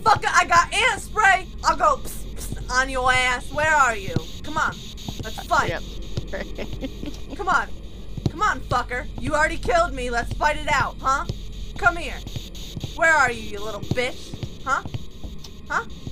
motherfucker, I got ant spray. I'll go pss, pss, on your ass. Where are you? Come on. Let's fight. Yep. Come on. Come on, fucker. You already killed me. Let's fight it out, huh? Come here. Where are you, you little bitch? Huh? Huh?